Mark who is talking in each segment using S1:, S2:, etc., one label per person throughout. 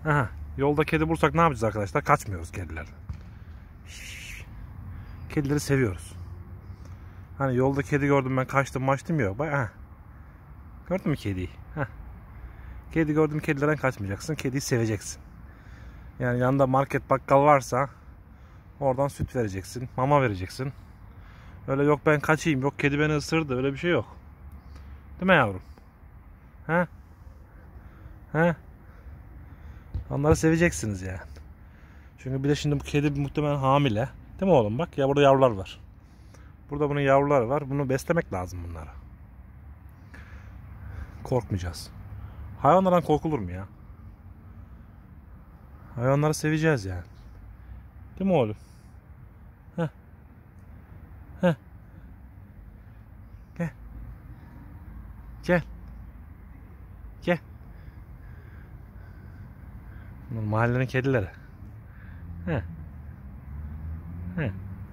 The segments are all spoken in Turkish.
S1: Aha, yolda kedi bulursak ne yapacağız arkadaşlar? Kaçmıyoruz kedilerden. Kedileri seviyoruz. Hani yolda kedi gördüm ben kaçtım maçtım yok. Bak ha. Gördün mü kediyi? Ha. Kedi gördüm, kedilerden kaçmayacaksın. Kediyi seveceksin. Yani yanında market bakkal varsa oradan süt vereceksin, mama vereceksin. Öyle yok ben kaçayım, yok kedi beni ısırdı, öyle bir şey yok. Değil mi yavrum? Ha? Ha? Onları seveceksiniz yani. Çünkü bir de şimdi bu kedi muhtemelen hamile. Değil mi oğlum? Bak ya, burada yavrular var. Burada bunun yavruları var. Bunu beslemek lazım bunlara. Korkmayacağız. Hayvanlardan korkulur mu ya? Hayvanları seveceğiz yani. Değil mi oğlum? Heh. Heh. Gel. Gel. Gel. Bunlar mahallenin kedileri. Heh. Heh.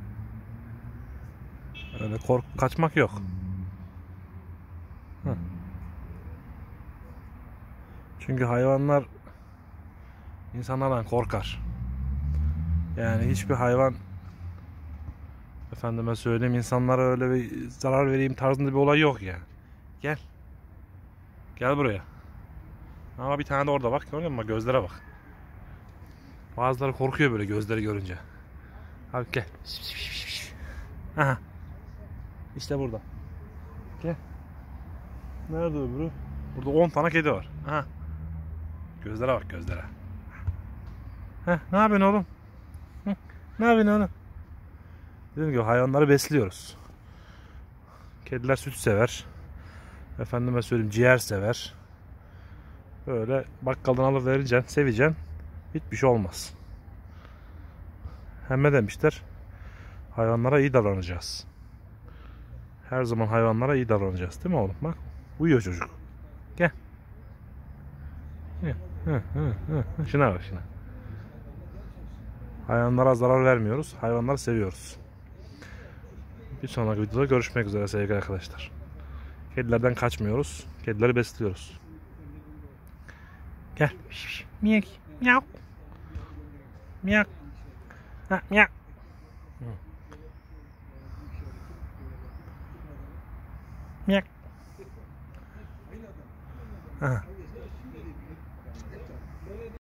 S1: Öyle korkup kaçmak yok. Heh. Çünkü hayvanlar insanlardan korkar. Yani hiçbir hayvan, efendime söyleyeyim, insanlara öyle bir zarar vereyim tarzında bir olay yok yani. Gel. Gel buraya. Ama bir tane de orada bak. Gördün mü? Gözlere bak. Bazıları korkuyor böyle gözleri görünce. Abi gel. Aha. İşte burada. Gel. Nerede öbürü? Burada 10 tane kedi var. Aha. Gözlere bak, gözlere. Heh, ne yapıyorsun oğlum? Hı? Ne yapıyorsun oğlum? Dediğim gibi hayvanları besliyoruz. Kediler süt sever. Efendime söyleyeyim ciğer sever. Böyle bakkaldan alıp vereceksin, seveceksin. Hiçbir şey olmaz. Hem ne demişler? Hayvanlara iyi davranacağız. Her zaman hayvanlara iyi davranacağız. Değil mi oğlum? Bak. Uyuyor çocuk. Gel. Gel. Şuna bak şuna. Hayvanlara zarar vermiyoruz. Hayvanları seviyoruz. Bir sonraki videoda görüşmek üzere sevgili arkadaşlar. Kedilerden kaçmıyoruz. Kedileri besliyoruz. Gel. Miyav. Miyav. Miyav. Ha, miyav. Miyav. Aha.